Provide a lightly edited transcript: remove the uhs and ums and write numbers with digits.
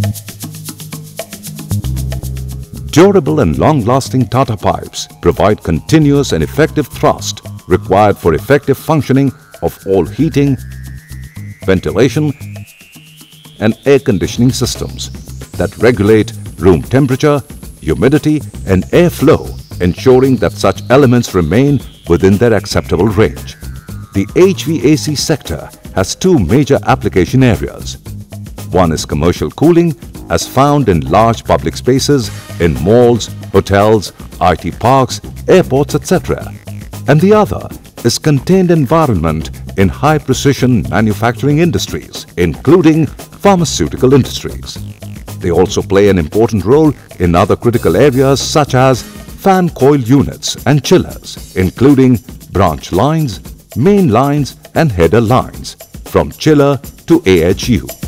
Durable and long-lasting Tata pipes provide continuous and effective thrust required for effective functioning of all heating, ventilation and air conditioning systems that regulate room temperature, humidity and airflow, ensuring that such elements remain within their acceptable range. The HVAC sector has two major application areas. One is commercial cooling, as found in large public spaces in malls, hotels, IT parks, airports, etc. And the other is contained environment in high-precision manufacturing industries, including pharmaceutical industries. They also play an important role in other critical areas such as fan coil units and chillers, including branch lines, main lines and header lines, from chiller to AHU.